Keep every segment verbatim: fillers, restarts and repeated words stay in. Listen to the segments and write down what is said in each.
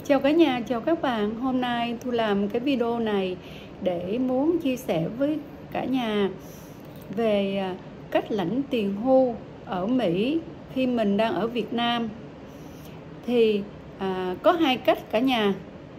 Chào cả nhà, chào các bạn. Hôm nay Thu làm cái video này để muốn chia sẻ với cả nhà về cách lãnh tiền hưu ở Mỹ khi mình đang ở Việt Nam. Thì à, có hai cách cả nhà.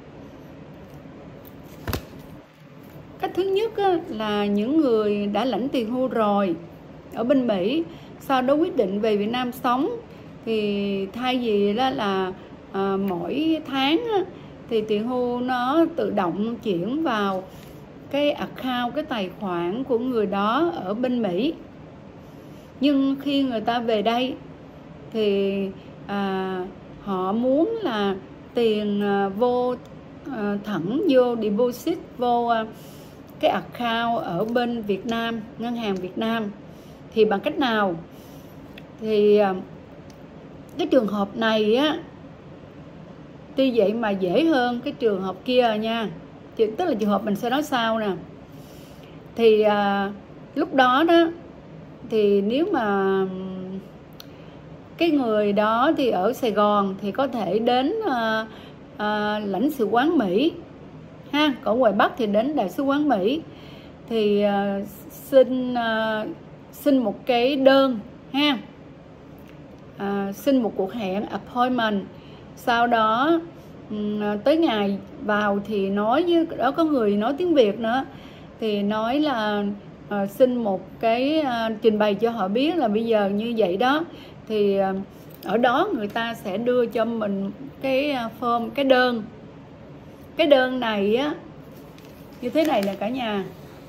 Cách thứ nhất á, là những người đã lãnh tiền hưu rồi ở bên Mỹ, sau đó quyết định về Việt Nam sống, thì thay vì đó là à, mỗi tháng á, thì tiền hưu nó tự động chuyển vào cái account, cái tài khoản của người đó ở bên Mỹ. Nhưng khi người ta về đây thì à, họ muốn là tiền à, vô à, thẳng vô deposit vô à, cái account ở bên Việt Nam, ngân hàng Việt Nam. Thì bằng cách nào? Thì à, cái trường hợp này á, tuy vậy mà dễ hơn cái trường hợp kia nha. Thì, tức là trường hợp mình sẽ nói sau nè. Thì à, lúc đó đó thì nếu mà cái người đó thì ở Sài Gòn thì có thể đến à, à, lãnh sự quán Mỹ ha, còn ngoài Bắc thì đến đại sứ quán Mỹ. Thì à, xin à, xin một cái đơn ha, à, xin một cuộc hẹn appointment. Sau đó tới ngày vào thì nói với đó, có người nói tiếng Việt nữa, thì nói là à, xin một cái à, trình bày cho họ biết là bây giờ như vậy đó. Thì à, ở đó người ta sẽ đưa cho mình cái form, cái đơn. Cái đơn này á như thế này nè cả nhà.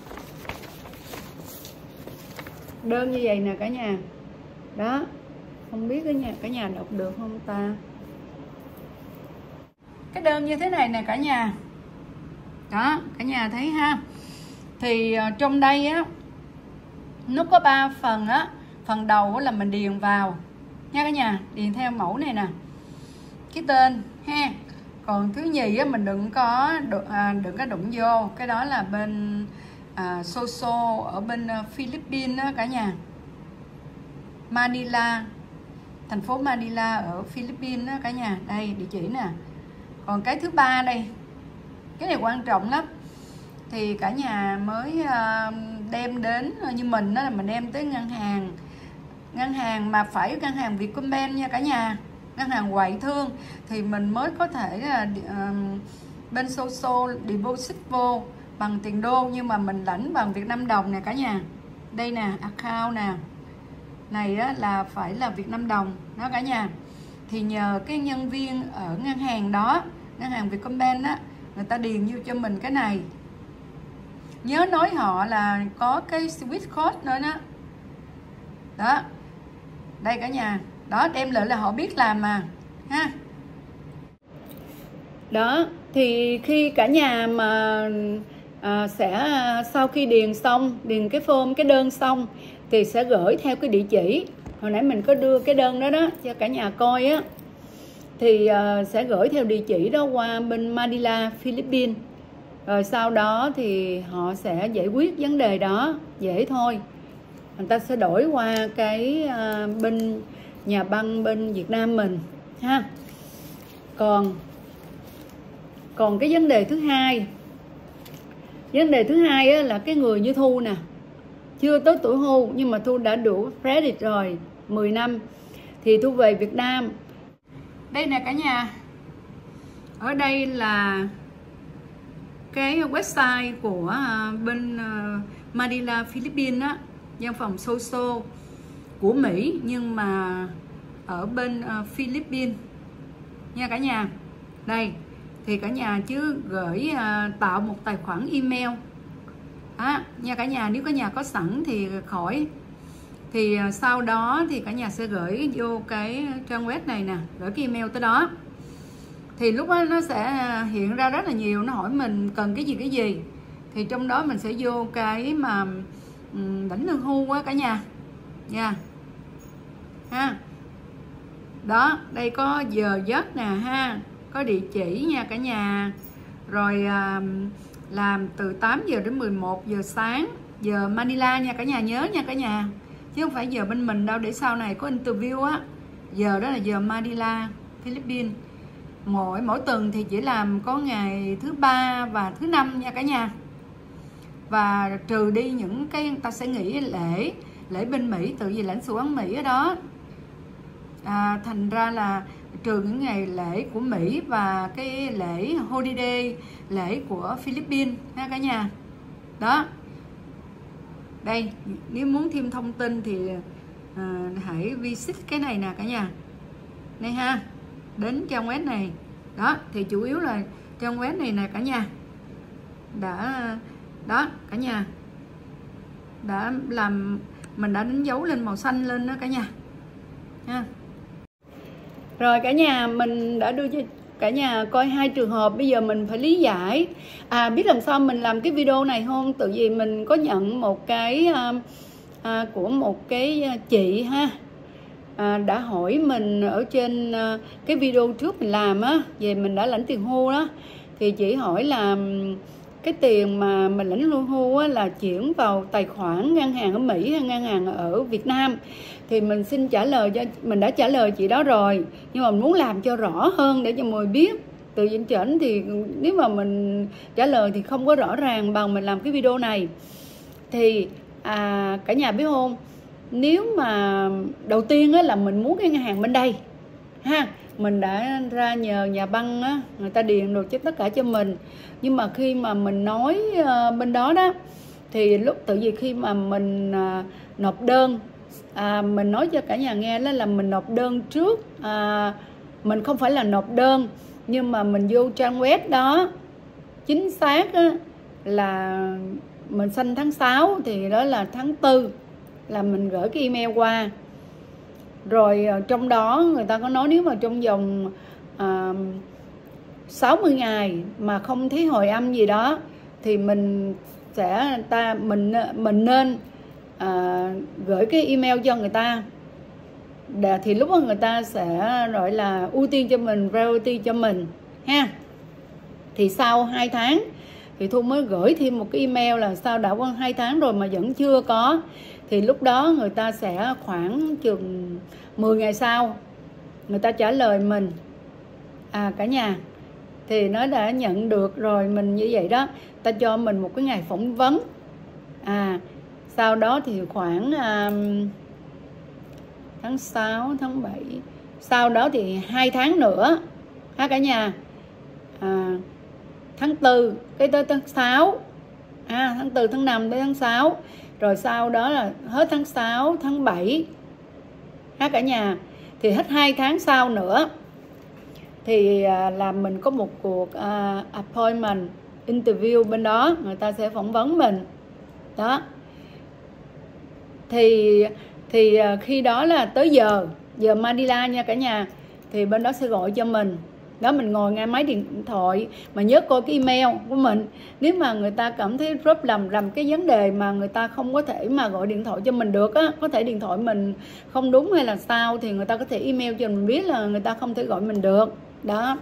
Đơn như vậy nè cả nhà. Đó, không biết cả nhà, cả nhà đọc được không ta? Cái đơn như thế này nè cả nhà. Đó, cả nhà thấy ha. Thì uh, trong đây á nó có ba phần á. Phần đầu là mình điền vào nha cả nhà, điền theo mẫu này nè, cái tên ha. Còn thứ nhì á mình đừng có à, đừng có đụng vô, cái đó là bên à, Soso ở bên uh, Philippines đó cả nhà. Manila, thành phố Manila ở Philippines đó cả nhà. Đây địa chỉ nè. Còn cái thứ ba đây, cái này quan trọng lắm, thì cả nhà mới đem đến, như mình đó là mình đem tới ngân hàng, ngân hàng mà phải ngân hàng Vietcombank nha cả nhà, ngân hàng ngoại thương, thì mình mới có thể là uh, bên Soso deposit vô bằng tiền đô, nhưng mà mình lãnh bằng Việt Nam đồng nè cả nhà. Đây nè, account nè, này đó là phải là Việt Nam đồng đó cả nhà. Thì nhờ cái nhân viên ở ngân hàng đó, ngân hàng Vietcombank đó, người ta điền vô cho mình cái này. Nhớ nói họ là có cái Swift code nữa đó. Đó. Đây cả nhà. Đó, đem lại là họ biết làm mà ha. Đó, thì khi cả nhà mà à, sẽ sau khi điền xong, điền cái form, cái đơn xong thì sẽ gửi theo cái địa chỉ. Hồi nãy mình có đưa cái đơn đó đó cho cả nhà coi á. Thì uh, sẽ gửi theo địa chỉ đó qua bên Manila, Philippines. Rồi sau đó thì họ sẽ giải quyết vấn đề đó, dễ thôi. Người ta sẽ đổi qua cái uh, bên nhà băng bên Việt Nam mình ha. Còn còn cái vấn đề thứ hai, vấn đề thứ hai á, là cái người như Thu nè, chưa tới tuổi hưu nhưng mà Thu đã đủ credit rồi, mười năm, thì Thu về Việt Nam. Đây nè cả nhà. Ở đây là cái website của bên Manila, Philippines á, văn phòng Soso của Mỹ nhưng mà ở bên Philippines nha cả nhà. Đây thì cả nhà chứ gửi tạo một tài khoản email à, nha cả nhà. Nếu cả nhà có sẵn thì khỏi. Thì sau đó thì cả nhà sẽ gửi vô cái trang web này nè, gửi cái email tới đó. Thì lúc đó nó sẽ hiện ra rất là nhiều, nó hỏi mình cần cái gì cái gì. Thì trong đó mình sẽ vô cái mà um, lãnh lương hưu á cả nhà nha. Ha. Đó, đây có giờ giấc nè ha, có địa chỉ nha cả nhà. Rồi um, làm từ tám giờ đến mười một giờ sáng, giờ Manila nha cả nhà, nhớ nha cả nhà. Chứ không phải giờ bên mình đâu, để sau này có interview á. Giờ đó là giờ Manila, Philippines. mỗi mỗi tuần thì chỉ làm có ngày thứ ba và thứ năm nha cả nhà. Và trừ đi những cái người ta sẽ nghỉ lễ lễ bên Mỹ, tự vì lãnh sự quán Mỹ ở đó, à, thành ra là trừ những ngày lễ của Mỹ và cái lễ holiday, lễ của Philippines ha cả nhà. Đó, đây nếu muốn thêm thông tin thì à, hãy visit cái này nè cả nhà, đây ha, đến trang web này. Đó thì chủ yếu là trang web này nè cả nhà, đã đó cả nhà, đã làm mình đã đánh dấu lên màu xanh lên đó cả nhà ha. Rồi cả nhà, mình đã đưa cho cả nhà coi hai trường hợp, bây giờ mình phải lý giải. À, biết làm sao mình làm cái video này không? Tự vì mình có nhận một cái à, à, của một cái chị ha, à, đã hỏi mình ở trên à, cái video trước mình làm á, về mình đã lãnh tiền hưu đó, thì chị hỏi là cái tiền mà mình lãnh lương hưu á, là chuyển vào tài khoản ngân hàng ở Mỹ hay ngân hàng ở Việt Nam. Thì mình xin trả lời cho, mình đã trả lời chị đó rồi, nhưng mà mình muốn làm cho rõ hơn để cho mọi người biết. Từ trên trển thì nếu mà mình trả lời thì không có rõ ràng bằng mình làm cái video này. Thì à, cả nhà biết không, nếu mà đầu tiên á, là mình muốn cái ngân hàng bên đây ha, mình đã ra nhờ nhà băng á, người ta điền được cho tất cả cho mình. Nhưng mà khi mà mình nói uh, bên đó đó, thì lúc tự vì khi mà mình uh, nộp đơn, à, mình nói cho cả nhà nghe đó là mình nộp đơn trước, à, mình không phải là nộp đơn, nhưng mà mình vô trang web đó chính xác á, là mình sinh tháng sáu thì đó là tháng tư là mình gửi cái email qua. Rồi trong đó người ta có nói nếu mà trong vòng à, sáu mươi ngày mà không thấy hồi âm gì đó thì mình sẽ ta mình mình nên à, gửi cái email cho người ta. Để, thì lúc đó người ta sẽ gọi là ưu tiên cho mình, priority cho mình ha. Thì sau hai tháng thì Thu mới gửi thêm một cái email là sao đã qua hai tháng rồi mà vẫn chưa có, thì lúc đó người ta sẽ khoảng chừng mười ngày sau người ta trả lời mình. À cả nhà, thì nó đã nhận được rồi mình như vậy đó, ta cho mình một cái ngày phỏng vấn. À sau đó thì khoảng um, tháng sáu, tháng bảy, sau đó thì hai tháng nữa ha cả nhà, à, tháng tư cái tới tháng sáu, à, tháng tư, tháng năm tới tháng sáu, rồi sau đó là hết tháng sáu, tháng bảy ha cả nhà, thì hết hai tháng sau nữa thì à, là mình có một cuộc à, appointment interview bên đó, người ta sẽ phỏng vấn mình đó. Thì thì à, khi đó là tới giờ giờ Manila nha cả nhà, thì bên đó sẽ gọi cho mình đó. Mình ngồi ngay máy điện thoại mà nhớ coi cái email của mình. Nếu mà người ta cảm thấy rất lầm lầm cái vấn đề mà người ta không có thể mà gọi điện thoại cho mình được á, có thể điện thoại mình không đúng hay là sao, thì người ta có thể email cho mình biết là người ta không thể gọi mình được đó.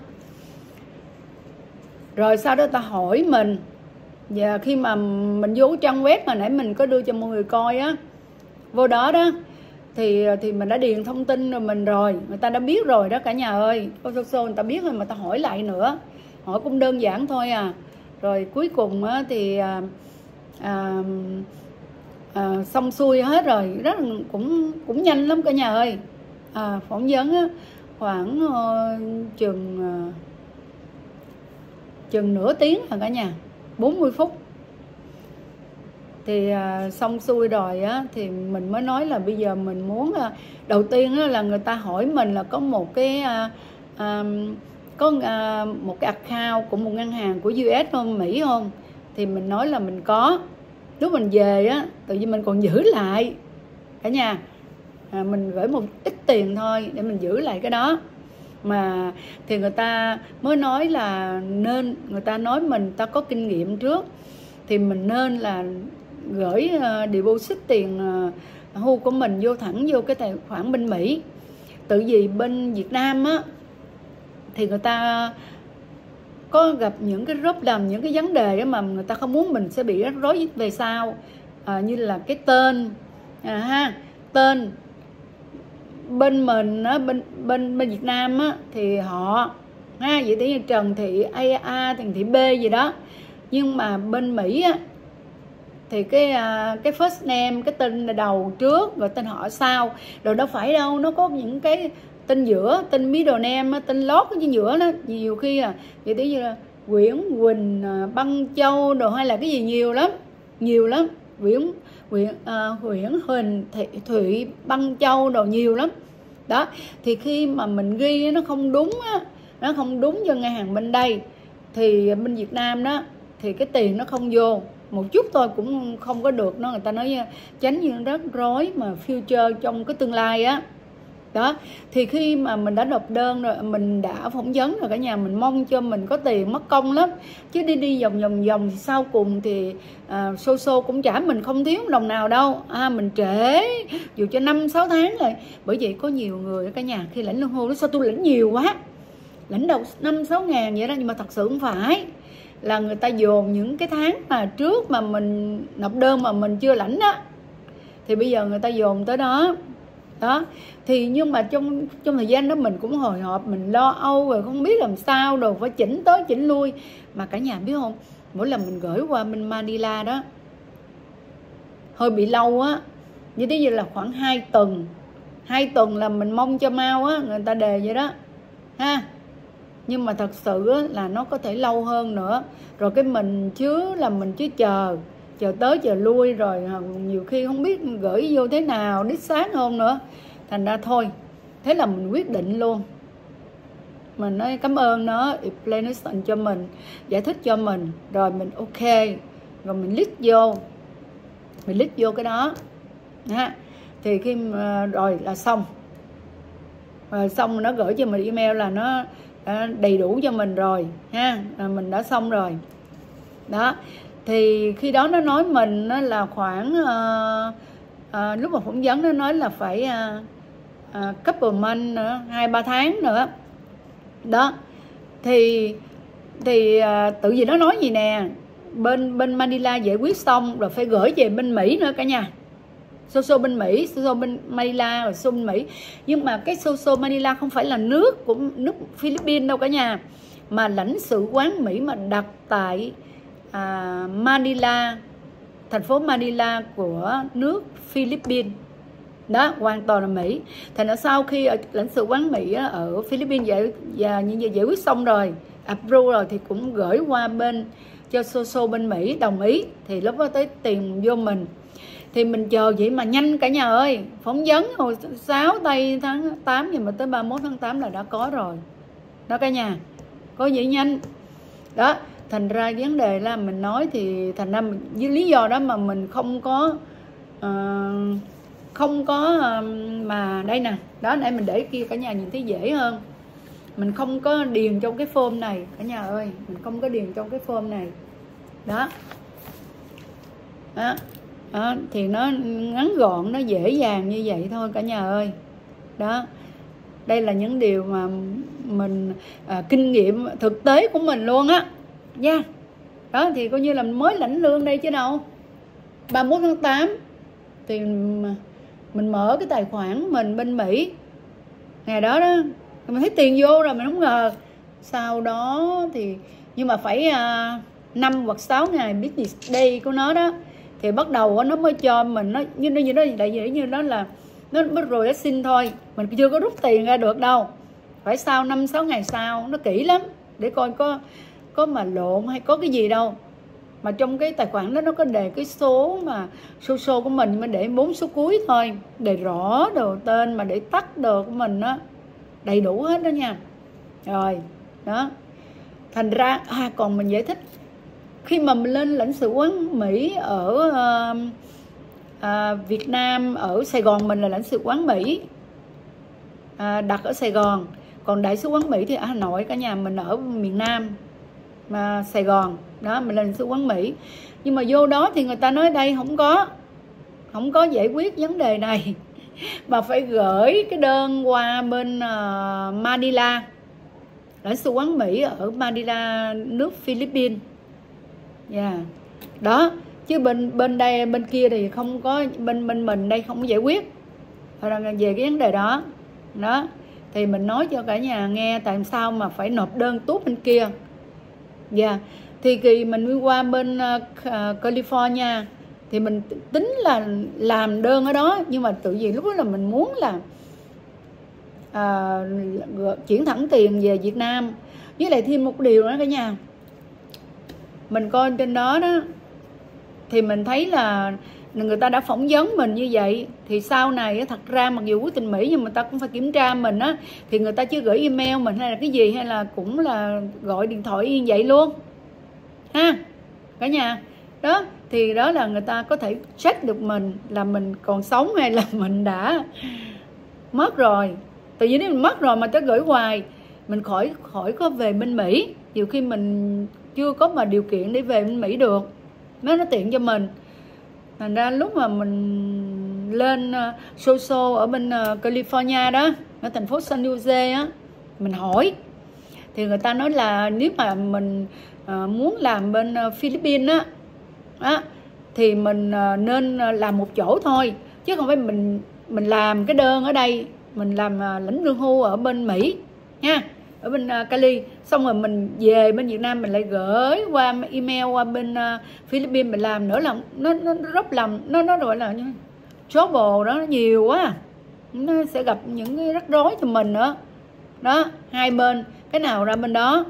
Rồi sau đó ta hỏi mình, và khi mà mình vô trang web mà nãy mình có đưa cho mọi người coi á, vô đó đó thì thì mình đã điền thông tin rồi mình rồi, người ta đã biết rồi đó cả nhà ơi. Cô số người ta biết rồi mà ta hỏi lại nữa, hỏi cũng đơn giản thôi à. Rồi cuối cùng á, thì à, à, à, xong xuôi hết rồi, rất cũng cũng nhanh lắm cả nhà ơi. À, phỏng vấn á, khoảng uh, chừng uh, chừng nửa tiếng là cả nhà, bốn mươi phút thì à, xong xuôi rồi á, thì mình mới nói là bây giờ mình muốn à, đầu tiên á, là người ta hỏi mình là có một cái à, à, có à, một cái account của một ngân hàng của u ét không, Mỹ không, thì mình nói là mình có. Lúc mình về á, tự nhiên mình còn giữ lại cả nhà, à, mình gửi một ít tiền thôi để mình giữ lại cái đó. Mà thì người ta mới nói là nên, người ta nói mình ta có kinh nghiệm trước thì mình nên là gửi uh, deposit tiền uh, hưu của mình vô thẳng vô cái tài khoản bên Mỹ. Tự vì bên Việt Nam á thì người ta có gặp những cái problem, những cái vấn đề mà người ta không muốn mình sẽ bị rắc rối về sau, à, như là cái tên à, ha tên bên mình á, bên bên bên Việt Nam á thì họ ha, vậy thì Trần Thị A A, Trần Thị B gì đó. Nhưng mà bên Mỹ á, thì cái cái first name, cái tên đầu trước rồi tên họ sau, rồi đâu phải đâu, nó có những cái tên giữa, tên middle name, tên lót ở trên giữa đó. Nhiều khi à, vậy tí như là Nguyễn Quỳnh Băng Châu đồ, hay là cái gì nhiều lắm, nhiều lắm, Nguyễn Nguyễn à, Nguyễn Huỳnh Thị Thụy Băng Châu đồ nhiều lắm đó. Thì khi mà mình ghi nó không đúng á, nó không đúng cho ngân hàng bên đây, thì bên Việt Nam đó thì cái tiền nó không vô, một chút thôi cũng không có được. Nó người ta nói tránh những rắc rối mà future trong cái tương lai á đó. Thì khi mà mình đã nộp đơn rồi, mình đã phỏng vấn rồi cả nhà, mình mong cho mình có tiền mất công lắm, chứ đi đi vòng vòng vòng thì sau cùng thì à, xô xô cũng trả mình không thiếu đồng nào đâu. À, mình trễ dù cho năm sáu tháng rồi. Bởi vậy có nhiều người cả nhà khi lãnh lương hưu, nó sao tôi lãnh nhiều quá, lãnh đầu năm sáu ngàn vậy đó, nhưng mà thật sự không phải, là người ta dồn những cái tháng mà trước mà mình nộp đơn mà mình chưa lãnh á, thì bây giờ người ta dồn tới đó đó. Thì nhưng mà trong trong thời gian đó mình cũng hồi hộp, mình lo âu rồi không biết làm sao, rồi phải chỉnh tới chỉnh lui. Mà cả nhà biết không, mỗi lần mình gửi qua bên Manila đó hơi bị lâu á, như thế như là khoảng hai tuần hai tuần là mình mong cho mau á, người ta đề vậy đó ha. Nhưng mà thật sự á, là nó có thể lâu hơn nữa. Rồi cái mình chứ là mình chứ chờ chờ tới chờ lui, rồi nhiều khi không biết gửi vô thế nào, đích xác không nữa. Thành ra thôi, thế là mình quyết định luôn, mình nói cảm ơn nó explanation cho mình, giải thích cho mình, rồi mình ok, rồi mình list vô mình list vô cái đó ha. Thì khi mà, rồi là xong, rồi xong nó gửi cho mình email là nó đầy đủ cho mình rồi ha, mình đã xong rồi đó. Thì khi đó nó nói mình là khoảng uh, uh, lúc mà phỏng vấn nó nói là phải uh, uh, couple month nữa, hai ba tháng nữa đó. Thì thì uh, tự gì nó nói gì nè, bên bên Manila giải quyết xong rồi phải gửi về bên Mỹ nữa cả nhà. Soso bên Mỹ, Soso bên Manila, rồi Soso bên Mỹ. Nhưng mà cái Soso Manila không phải là nước của nước Philippines đâu cả nhà, mà lãnh sự quán Mỹ mà đặt tại à, Manila, thành phố Manila của nước Philippines đó, hoàn toàn là Mỹ. Thành ra sau khi ở lãnh sự quán Mỹ ở Philippines giải, và như vậy giải quyết xong rồi, approve rồi, thì cũng gửi qua bên cho Soso bên Mỹ đồng ý, thì lúc đó tới tiền vô mình. Thì mình chờ vậy mà nhanh cả nhà ơi, phỏng vấn hồi sáu tây tháng tám, nhưng mà tới ba mươi mốt tháng tám là đã có rồi đó cả nhà, có vậy nhanh đó. Thành ra vấn đề là mình nói thì thành ra mình, với lý do đó mà mình không có uh, không có uh, mà đây nè đó, để mình để kia cả nhà nhìn thấy dễ hơn. Mình không có điền trong cái form này cả nhà ơi, mình không có điền trong cái form này đó đó. Đó, thì nó ngắn gọn, nó dễ dàng như vậy thôi cả nhà ơi đó. Đây là những điều mà mình à, kinh nghiệm thực tế của mình luôn á nha yeah. Đó thì coi như là mới lãnh lương đây chứ đâu. Ba mươi mốt tháng tám thì mình mở cái tài khoản mình bên Mỹ ngày đó đó, mình thấy tiền vô rồi, mình không ngờ. Sau đó thì nhưng mà phải à, năm hoặc sáu ngày business day của nó đó, thì bắt đầu nó mới cho mình, nó như nó như nó đại diện như đó là nó mới rồi nó xin thôi, mình chưa có rút tiền ra được đâu, phải sau năm sáu ngày sau. Nó kỹ lắm để coi có có mà lộn hay có cái gì đâu. Mà trong cái tài khoản đó nó có đề cái số mà số số của mình, mà để bốn số cuối thôi, đề rõ đồ tên mà để tắt đồ của mình đó, đầy đủ hết đó nha. Rồi đó, thành ra à, còn mình giải thích khi mà mình lên lãnh sự quán Mỹ ở uh, uh, Việt Nam, ở Sài Gòn, mình là lãnh sự quán Mỹ uh, đặt ở Sài Gòn. Còn đại sứ quán Mỹ thì ở Hà Nội cả nhà, mình ở miền Nam mà Sài Gòn đó, mình là lãnh sự quán Mỹ. Nhưng mà vô đó thì người ta nói đây không có không có giải quyết vấn đề này mà phải gửi cái đơn qua bên uh, Manila, lãnh sự quán Mỹ ở Manila, nước Philippines. Yeah. Đó, chứ bên bên đây bên kia thì không có, bên bên mình đây không có giải quyết về cái vấn đề đó. Đó. thì mình nói cho cả nhà nghe tại sao mà phải nộp đơn tuốt bên kia. Dạ yeah. Thì kỳ mình đi qua bên uh, California thì mình tính là làm đơn ở đó, nhưng mà tự vì lúc đó là mình muốn là uh, chuyển thẳng tiền về Việt Nam. Với lại thêm một điều nữa cả nhà, mình coi trên đó đó thì mình thấy là người ta đã phỏng vấn mình như vậy, thì sau này thật ra mặc dù quốc tịch Mỹ nhưng mà ta cũng phải kiểm tra mình á, thì người ta chưa gửi email mình hay là cái gì, hay là cũng là gọi điện thoại như vậy luôn ha cả nhà. Đó thì đó là người ta có thể check được mình là mình còn sống hay là mình đã mất rồi. Tại vì nếu mình mất rồi mà ta gửi hoài, mình khỏi khỏi có về bên Mỹ. Nhiều khi mình chưa có mà điều kiện để về bên Mỹ được, nó nó tiện cho mình. Thành ra lúc mà mình lên uh, social ở bên uh, California đó, ở thành phố San Jose á, mình hỏi thì người ta nói là nếu mà mình uh, muốn làm bên uh, Philippines á, á thì mình uh, nên làm một chỗ thôi, chứ không phải mình mình làm cái đơn ở đây, mình làm uh, lãnh lương hưu ở bên Mỹ nha, ở bên uh, Cali, xong rồi mình về bên Việt Nam mình lại gửi qua email qua bên uh, Philippines mình làm nữa, là nó nó, nó rất làm nó nó gọi là trouble đó, nó nhiều quá, nó sẽ gặp những cái rắc rối cho mình nữa đó. Hai bên cái nào ra bên đó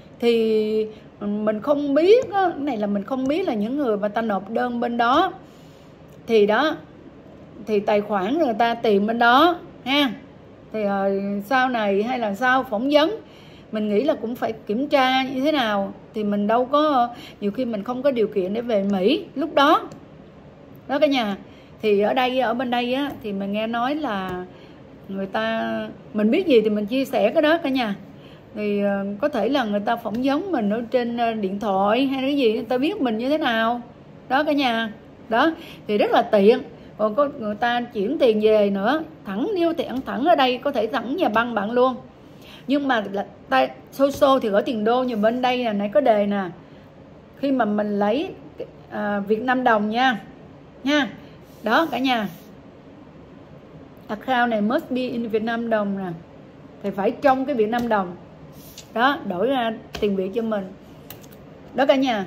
thì mình không biết đó. Cái này là mình không biết là những người mà ta nộp đơn bên đó thì đó thì tài khoản người ta tìm bên đó ha, thì uh, sau này hay là sau phỏng vấn mình nghĩ là cũng phải kiểm tra như thế nào, thì mình đâu có, nhiều khi mình không có điều kiện để về Mỹ lúc đó đó cả nhà. Thì ở đây ở bên đây á, thì mình nghe nói là người ta, mình biết gì thì mình chia sẻ cái đó cả nhà. Thì uh, có thể là người ta phỏng vấn mình ở trên uh, điện thoại hay cái gì, người ta biết mình như thế nào đó cả nhà. Đó thì rất là tiện. Còn có người ta chuyển tiền về nữa, thẳng nếu tiền thẳng ở đây có thể thẳng nhà băng bạn luôn. Nhưng mà là tay social thì gửi tiền đô, nhưng bên đây là nãy có đề nè, khi mà mình lấy à, Việt Nam đồng nha nha. Đó cả nhà, account này must be in Việt Nam đồng nè, thì phải trong cái Việt Nam đồng đó, đổi ra tiền Việt cho mình đó cả nhà.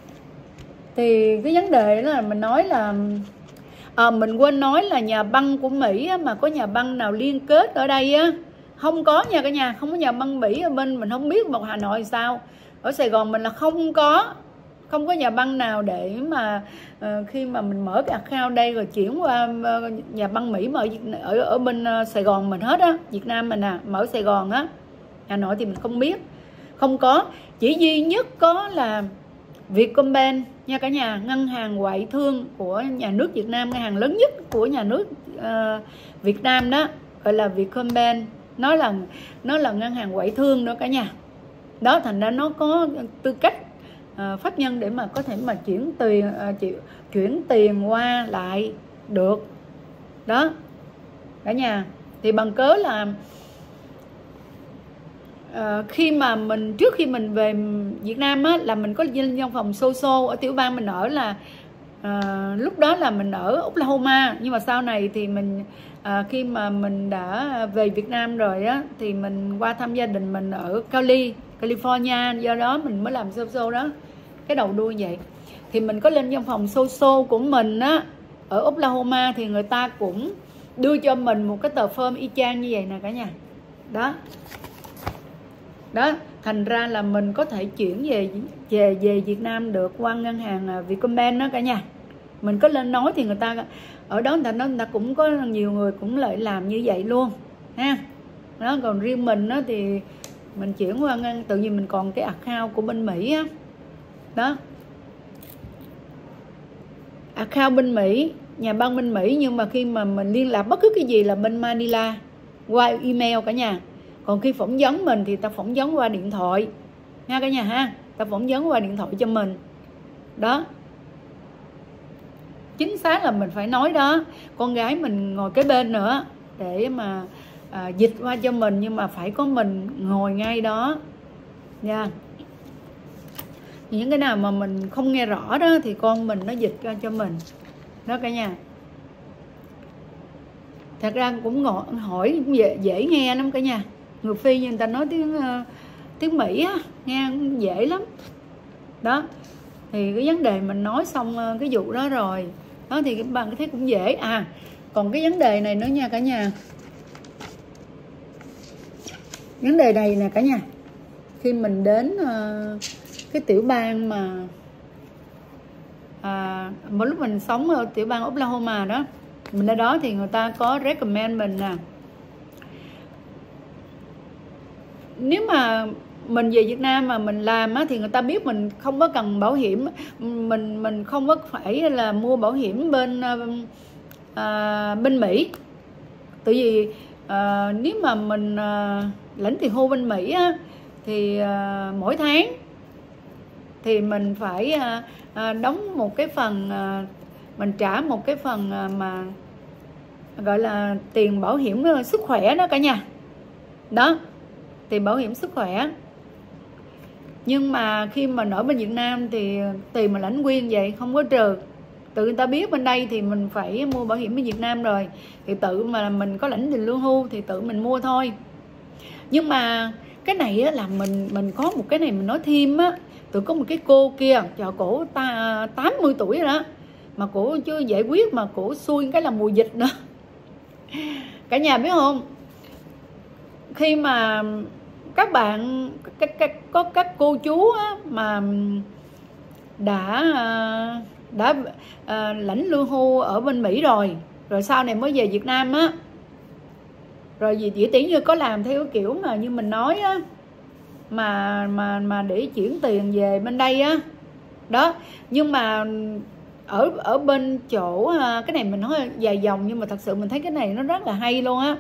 Thì cái vấn đề đó là mình nói là à, mình quên nói là nhà băng của Mỹ á, mà có nhà băng nào liên kết ở đây á, không có nha cả nhà, không có nhà băng Mỹ ở bên mình không biết, một Hà Nội sao, ở Sài Gòn mình là không có không có nhà băng nào để mà uh, khi mà mình mở cái account đây rồi chuyển qua uh, nhà băng Mỹ mà ở ở, ở bên uh, Sài Gòn mình hết á, Việt Nam mình à, mở Sài Gòn á, Hà Nội thì mình không biết, không có. Chỉ duy nhất có là Vietcombank nha cả nhà, ngân hàng ngoại thương của nhà nước Việt Nam, ngân hàng lớn nhất của nhà nước uh, Việt Nam đó, gọi là Vietcombank, nó là nó là ngân hàng ngoại thương nữa cả nhà. Đó thành ra nó có tư cách uh, pháp nhân để mà có thể mà chuyển tiền uh, chuyển tiền qua lại được đó cả nhà. Thì bằng cớ là Uh, khi mà mình trước khi mình về Việt Nam á, là mình có lên văn phòng social ở tiểu bang mình ở, là uh, lúc đó là mình ở Oklahoma, nhưng mà sau này thì mình uh, khi mà mình đã về Việt Nam rồi á, thì mình qua thăm gia đình mình ở Cali, California, do đó mình mới làm social đó, cái đầu đuôi vậy. Thì mình có lên văn phòng social của mình á ở Oklahoma, thì người ta cũng đưa cho mình một cái tờ form y chang như vậy nè cả nhà. Đó đó thành ra là mình có thể chuyển về về về Việt Nam được qua ngân hàng Vietcombank đó cả nhà. Mình có lên nói thì người ta ở đó người ta nói, người ta cũng có nhiều người cũng lại làm như vậy luôn ha. Đó còn riêng mình đó thì mình chuyển qua ngân, tự nhiên mình còn cái account của bên Mỹ á. Đó account bên Mỹ, nhà băng bên Mỹ, nhưng mà khi mà mình liên lạc bất cứ cái gì là bên Manila qua email cả nhà. Còn khi phỏng vấn mình thì ta phỏng vấn qua điện thoại nha cả nhà ha, ta phỏng vấn qua điện thoại cho mình. Đó chính xác là mình phải nói đó, con gái mình ngồi kế bên nữa để mà à, dịch qua cho mình, nhưng mà phải có mình ngồi ngay đó nha. Những cái nào mà mình không nghe rõ đó thì con mình nó dịch ra cho mình đó cả nhà. Thật ra cũng ngồi hỏi cũng dễ, dễ nghe lắm cả nhà. người Phi như người ta nói tiếng uh, tiếng Mỹ á, nghe dễ lắm đó. Thì cái vấn đề mình nói xong uh, cái vụ đó rồi đó, thì các bạn thấy cũng dễ. À còn cái vấn đề này nữa nha cả nhà, vấn đề này nè cả nhà, khi mình đến uh, cái tiểu bang mà à, một lúc mình sống ở tiểu bang Oklahoma đó, mình ở đó thì người ta có recommend mình nè, nếu mà mình về Việt Nam mà mình làm á, thì người ta biết mình không có cần bảo hiểm, mình mình không có phải là mua bảo hiểm bên à, bên Mỹ. Tại vì à, nếu mà mình à, lãnh tiền hưu bên Mỹ á, thì à, mỗi tháng thì mình phải à, à, đóng một cái phần à, mình trả một cái phần à, mà gọi là tiền bảo hiểm sức khỏe đó cả nhà đó, tiền bảo hiểm sức khỏe. Nhưng mà khi mà ở bên Việt Nam thì tiền mà lãnh nguyên vậy không có trừ, tự người ta biết bên đây thì mình phải mua bảo hiểm bên Việt Nam rồi, thì tự mà mình có lãnh tiền lương hưu thì tự mình mua thôi. Nhưng mà cái này á, là mình mình có một cái này mình nói thêm á, tự có một cái cô kia, trời cổ ta tám mươi tuổi rồi đó, mà cổ chưa giải quyết mà cổ xui cái là mùa dịch nữa. Cả nhà biết không, khi mà các bạn các, các, có các cô chú á, mà đã đã à, lãnh lương hưu ở bên Mỹ rồi, rồi sau này mới về Việt Nam á, rồi gì chỉ tỷ như có làm theo kiểu mà như mình nói á, mà mà mà để chuyển tiền về bên đây á đó. Nhưng mà ở ở bên chỗ cái này mình nói dài dòng, nhưng mà thật sự mình thấy cái này nó rất là hay luôn á.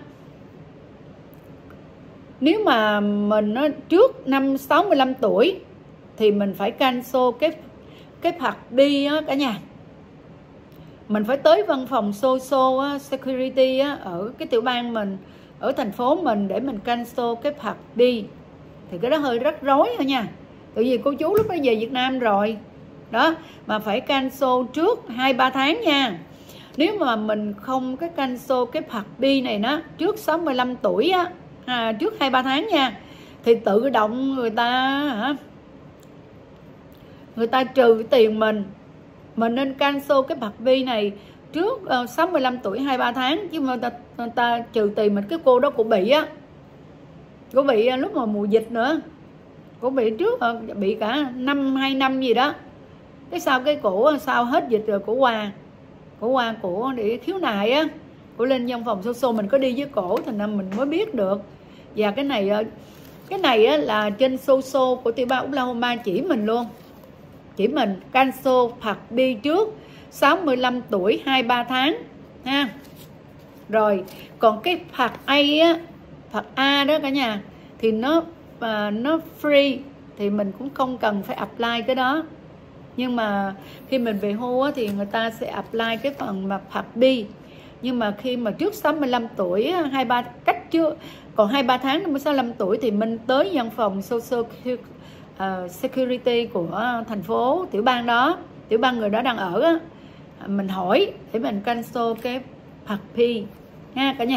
Nếu mà mình nó trước năm sáu mươi lăm tuổi thì mình phải cancel cái cái Part D á cả nhà. Mình phải tới văn phòng Social Security á, ở cái tiểu bang mình, ở thành phố mình để mình cancel cái Part D. Thì cái đó hơi rắc rối thôi nha. Tại vì cô chú lúc đó về Việt Nam rồi đó, mà phải cancel trước hai ba tháng nha. Nếu mà mình không cái cancel cái Part D này đó trước sáu mươi lăm tuổi á, à, trước hai ba tháng nha, thì tự động người ta hả, người ta trừ tiền mình. Mình nên cancel cái Part D này trước uh, sáu mươi lăm tuổi hai ba tháng, chứ mà người ta, người ta trừ tiền mình. Cái cô đó cũng bị á, cô bị uh, lúc mà mùa dịch nữa, cô bị trước uh, bị cả năm hai năm gì đó. Cái sau cái cổ sau hết dịch rồi cổ qua cổ qua cổ để khiếu nại á, cổ lên văn phòng social, mình có đi với cổ thành ra mình mới biết được. Và cái này cái này á, là trên social của tiểu bang Oklahoma chỉ mình luôn, chỉ mình cancel Part D trước sáu mươi lăm tuổi hai ba tháng ha. Rồi còn cái Part A á, Part A đó cả nhà, thì nó uh, nó free, thì mình cũng không cần phải apply cái đó. Nhưng mà khi mình về hưu á, thì người ta sẽ apply cái phần mà Part D. Nhưng mà khi mà trước sáu mươi lăm tuổi hai ba cách chưa còn hai ba tháng đến sáu mươi lăm tuổi thì mình tới văn phòng Social uh, Security của thành phố tiểu bang đó, tiểu bang người đó đang ở á, mình hỏi để mình cancel cái Part P nha cả nhà.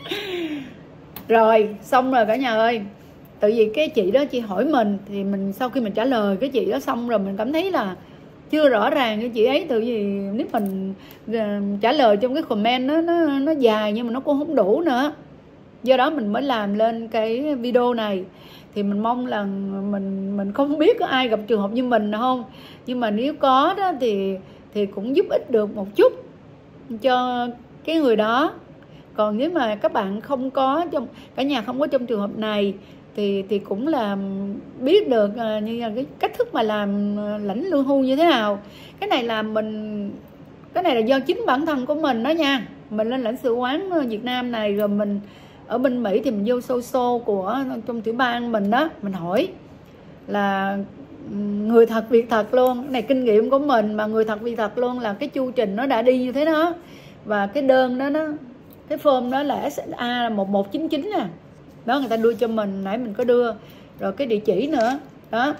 Rồi xong rồi cả nhà ơi, tại vì cái chị đó chị hỏi mình, thì mình sau khi mình trả lời cái chị đó xong rồi mình cảm thấy là chưa rõ ràng cái chị ấy. Tại vì nếu mình uh, trả lời trong cái comment nó nó nó dài nhưng mà nó cũng không đủ nữa, do đó mình mới làm lên cái video này. Thì mình mong là mình mình không biết có ai gặp trường hợp như mình không, nhưng mà nếu có đó thì thì cũng giúp ích được một chút cho cái người đó. Còn nếu mà các bạn không có trong cả nhà không có trong trường hợp này thì thì cũng là biết được uh, như là cái cách thức mà làm uh, lãnh lương hưu như thế nào. Cái này là mình cái này là do chính bản thân của mình đó nha. Mình lên lãnh sự quán Việt Nam này, rồi mình ở bên Mỹ thì mình vô social của trong tiểu bang mình đó, mình hỏi là người thật việc thật luôn. Cái này kinh nghiệm của mình mà người thật việc thật luôn, là cái chu trình nó đã đi như thế đó. Và cái đơn đó nó cái form đó là ét a một một chín chín nè đó, người ta đưa cho mình, nãy mình có đưa rồi cái địa chỉ nữa đó.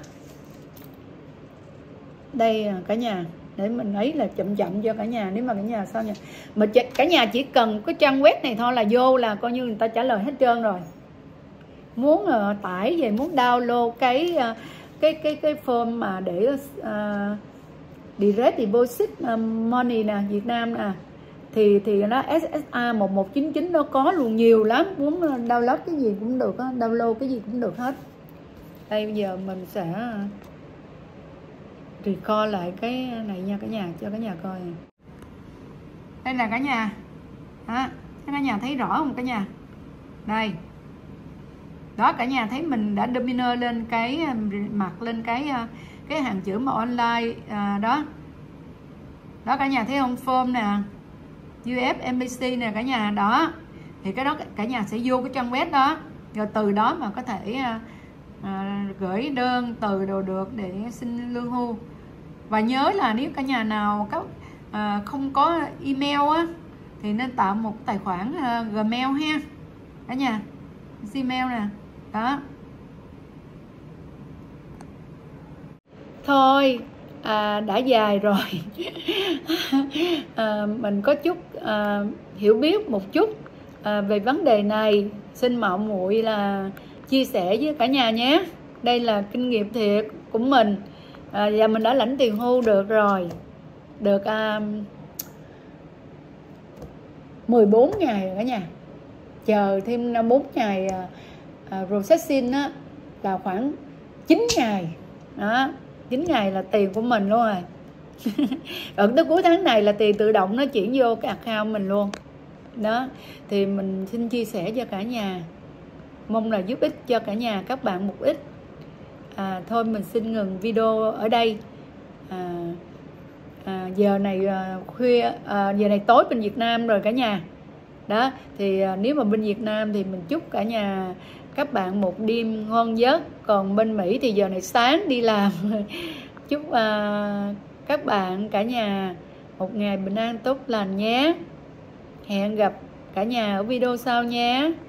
Đây cả nhà, để mình ấy là chậm chậm cho cả nhà. Nếu mà cả nhà sao nha, mà cả nhà chỉ cần cái trang web này thôi là vô là coi như người ta trả lời hết trơn rồi muốn uh, tải về, muốn download cái uh, cái cái cái form mà để uh, direct deposit uh, money nè, Việt Nam nè, thì thì nó ét ét a một một chín chín nó có luôn, nhiều lắm, muốn download cái gì cũng được, download cái gì cũng được hết. Đây bây giờ mình sẽ record lại cái này nha cả nhà, cho cả nhà coi. Đây là cả nhà đó, cả nhà thấy rõ không cả nhà? Đây đó, cả nhà thấy mình đã domino lên cái mặt, lên cái cái hàng chữ mà online à, đó đó cả nhà thấy không? Form nè, u ép em bê xê nè cả nhà đó, thì cái đó cả nhà sẽ vô cái trang web đó, rồi từ đó mà có thể à, à, gửi đơn từ đồ được để xin lương hưu. Và nhớ là nếu cả nhà nào có à, không có email á thì nên tạo một tài khoản à, Gmail ha cả nhà, Gmail nè đó. Thôi à, đã dài rồi à, mình có chút à, hiểu biết một chút à, về vấn đề này, xin mạo muội là chia sẻ với cả nhà nhé. Đây là kinh nghiệm thiệt của mình à, và mình đã lãnh tiền hưu được rồi, được à, mười bốn ngày rồi cả nhà, chờ thêm bốn ngày à, à, processing á, là khoảng chín ngày đó, chín ngày là tiền của mình luôn rồi ở tới cuối tháng này là tiền tự động nó chuyển vô cái account mình luôn đó. Thì mình xin chia sẻ cho cả nhà, mong là giúp ích cho cả nhà các bạn một ít. à, thôi mình xin ngừng video ở đây. à, à, giờ này à, khuya à, giờ này tối bên Việt Nam rồi cả nhà đó, thì à, nếu mà bên Việt Nam thì mình chúc cả nhà các bạn một đêm ngon giấc, còn bên Mỹ thì giờ này sáng đi làm chúc uh, các bạn cả nhà một ngày bình an tốt lành nhé. Hẹn gặp cả nhà ở video sau nhé.